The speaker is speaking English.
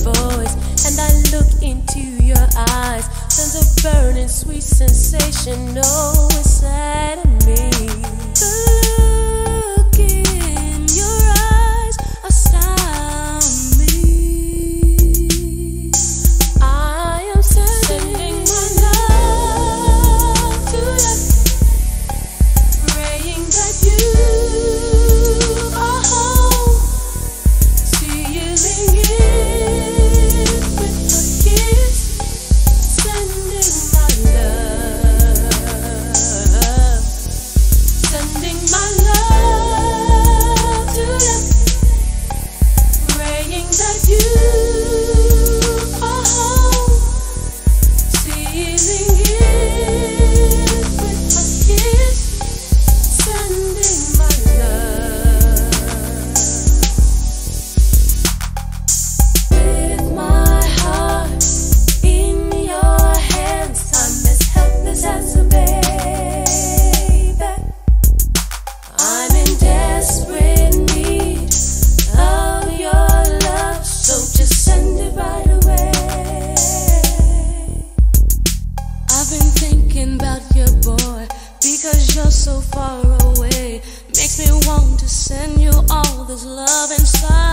voice and I look into your eyes, there's a burning sweet sensation inside of me. The look in your eyes astound me. I am sending my love to you, praying that you are home, sealing it with a kiss, sending my love, sending my love to you, praying that you are home, sealing it with a kiss, sending my love. With my heart in your hands, I'm as helpless as a baby. I'm in desperate need of your love, so just send it right away. I've been thinking about your boy, because you're so far away. Makes me want to send you all this love inside.